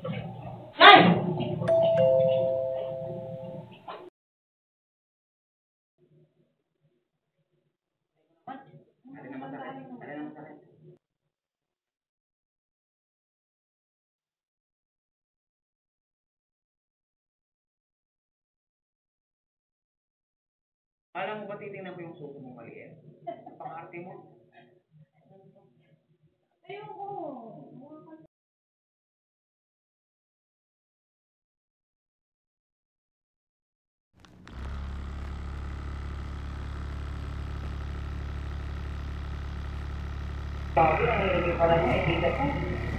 Nay! Alam mo ba titingnan ko yung suko mo maliit? Pang-arte mo. Ayoko. Sabi, ang hindi pala niya, ikikat mo.